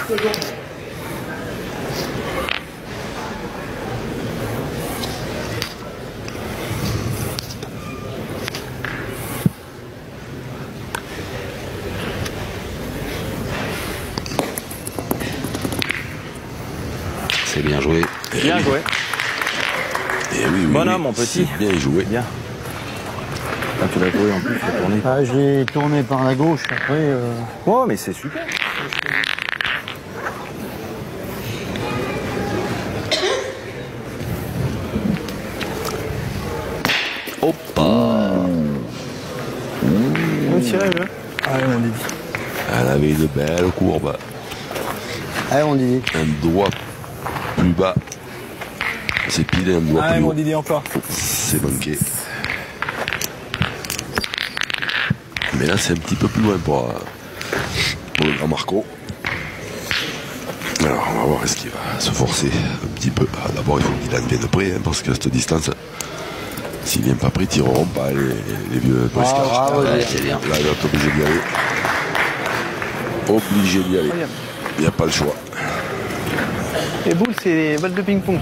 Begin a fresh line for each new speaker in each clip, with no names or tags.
C'est bien joué.
Bien joué.
Et oui,
Bonhomme, mon petit.
Bien joué.
Bien. Ah, tu l'as joué en plus, tu l'as tourné.
Ah, je l'ai tourné par la gauche, après...
Oh, mais c'est super.
Hoppa.
On tirait, là. Allez, mon Didi.
Elle avait une belle courbe.
Allez, mon Didi.
Un doigt plus bas. C'est pile un doigt
Allez,
plus
mon
haut.
Didi, encore.
C'est manqué. Mais là, c'est un petit peu plus loin pour le grand Marco. Alors, on va voir est-ce qu'il va se forcer un petit peu. D'abord, il faut qu'il en vienne près, hein, parce qu'à cette distance, s'il ne vient pas près, ils ne tireront pas les vieux briscards.
Ouais, c'est bien.
Là, il va être obligé d'y aller. Obligé d'y aller. Il n'y a pas le choix.
Les boules, c'est les balles de ping-pong.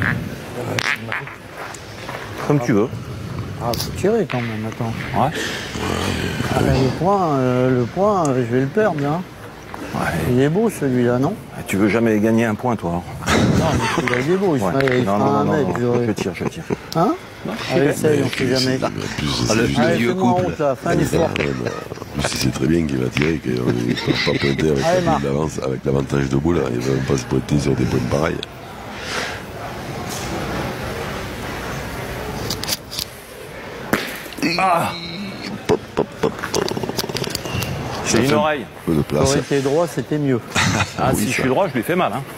Comme tu veux.
Ah, faut tirer quand même, attends.
Ouais.
Ah, ben, le point, je vais le perdre, hein.
Ouais.
Il est beau, celui-là, non?
Tu veux jamais gagner un point, toi.
Non, mais celui-là, il est beau. Il
Ouais.
fera
Non, non,
un
non,
mec.
non. Je tire.
Hein? Allez, essaye, on sait jamais.
En plus,
Ah, le
c'est juste-
Allez,
vieux
fais-moi
couple.
honte, là, fin l'histoire.
En plus, il sait très bien qu'il va tirer, qu'il ne peut pas pointer avec
Allez,
la
Marc.
boule d'avance, avec l'avantage de boule. Il ne va même pas se pointer sur des points pareils.
Ah, c'est une oreille.
Un peu de
Ça
place.
aurait été droit, c'était mieux.
Ah,
oui,
si
ça.
je suis droit, je lui fais mal. Hein.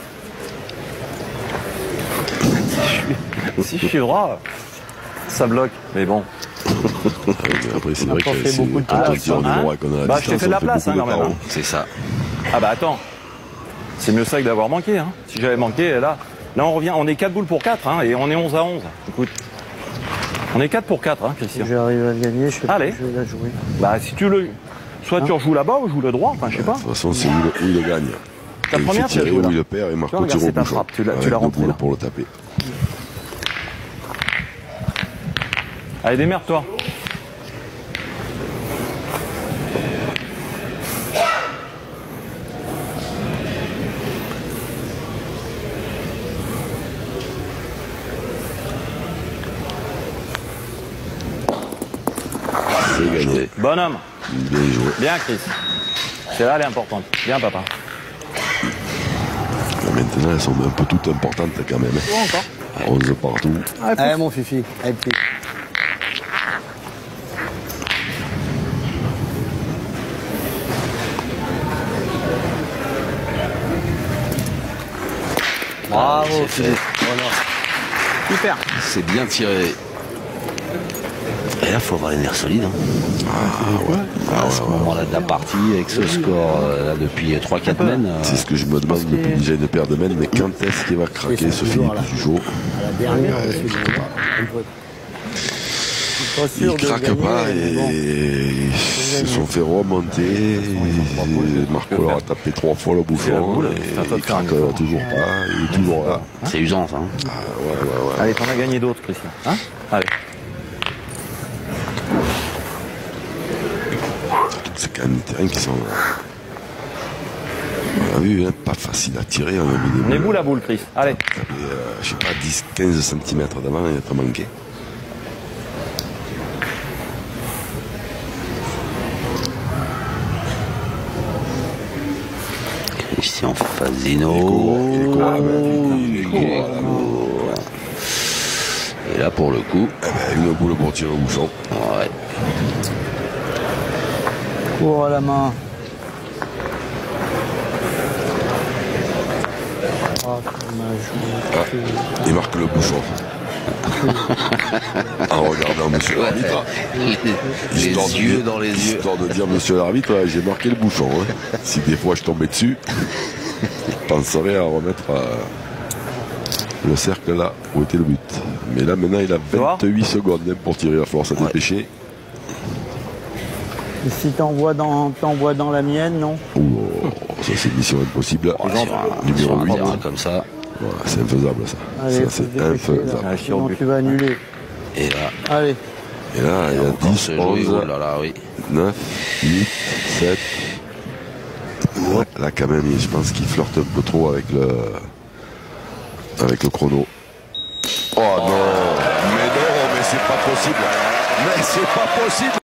Si je suis droit, ça bloque. Mais bon.
Après, c'est vrai
pas
que
fait
c'est
beaucoup de
quand on
place,
tire
hein.
du droit qu'on a la
Bah, je t'ai
distance,
fait de la
on fait
place,
beaucoup
hein,
de
quand même,
carreaux.
C'est ça.
Ah bah attends. C'est mieux ça que d'avoir manqué. Hein. Si j'avais manqué, là on revient. On est 4 boules pour 4 hein, et on est 11 à 11. Écoute. On est 4 pour 4, hein,
Si
Christian.
j'arrive à le gagner, je sais pas
Allez.
si je vais la jouer.
Bah si tu le. Soit tu rejoues là-bas ou joue le droit, enfin je sais pas.
De toute façon, c'est où il le gagne.
La
Et il
première,
fait
tu as
tirer
joué,
où
là.
il le perd et Marco
regarde,
tire au
c'est ta
bouchon.
frappe, tu l'as
Avec
rentré,
deux boules
là.
pour le taper.
Allez, démerde-toi.
C'est gagné.
Bonhomme.
Bien joué.
Bien, Chris. C'est là, elle est importante. Bien, papa.
Maintenant, elles sont un peu toutes importantes quand même.
Encore.
11 partout.
Allez, mon fifi. Allez, petit.
Bravo,
C'est
Philippe.
fait.
Voilà. Super.
C'est bien tiré. Et là, il faut avoir les nerfs solides. Hein. À ce moment-là de la partie, avec ce score là, depuis 3-4 mènes.
C'est ce que je me demande depuis déjà une paire de mènes, mais quand est-ce qu'il va craquer ce Philippe Dujo?
À la dernière, je suis pas
Il
sûr de
craque
gagner,
pas
mais bon.
et ils se sont fait remonter. Et Marco leur a tapé 3 fois le
C'est la
bouchon.
boule,
Et
c'est à toi de
il
faire un
craque
effort.
toujours pas. Il est toujours là.
C'est usant, ça. Hein.
Ouais.
Allez, t'en as gagné d'autres, Christian. Hein? Allez.
C'est quand même des terrains qui sont. On a vu, hein, pas facile à tirer. On a mis des
On est
boules.
bout la boule, Chris. Allez.
Je sais pas, 10-15 cm d'avant et t'as manqué.
Christian Fazino.
Il est court, là, il est court, là.
Et là, pour le coup,
Eh ben, une boule pour tirer au bouchon.
ouais.
Cours à la main. Ah, dommage.
Il marque le bouchon. En regardant monsieur l'arbitre.
Les
Histoire de
yeux
dire-
dans les yeux.
Histoire de dire monsieur l'arbitre, j'ai marqué le bouchon. Hein. Si des fois je tombais dessus, je penserais à remettre le cercle là où était le but. Mais là maintenant il a 28 secondes hein, pour tirer, il va falloir se dépêcher.
Et si t'envoies dans la mienne, non?
Ouh, ça c'est mission impossible.
Numéro 8. Comme ça.
Voilà, c'est infaisable ça.
Allez,
Ça c'est infaisable.
Sinon tu vas annuler.
Et là.
Allez.
Et là, il y a 10, 11,
oh là là, oui.
9, 8, 7. Ouais, là quand même, je pense qu'il flirte un peu trop avec le chrono. Oh non, mais non, mais c'est pas possible. Mais c'est pas possible.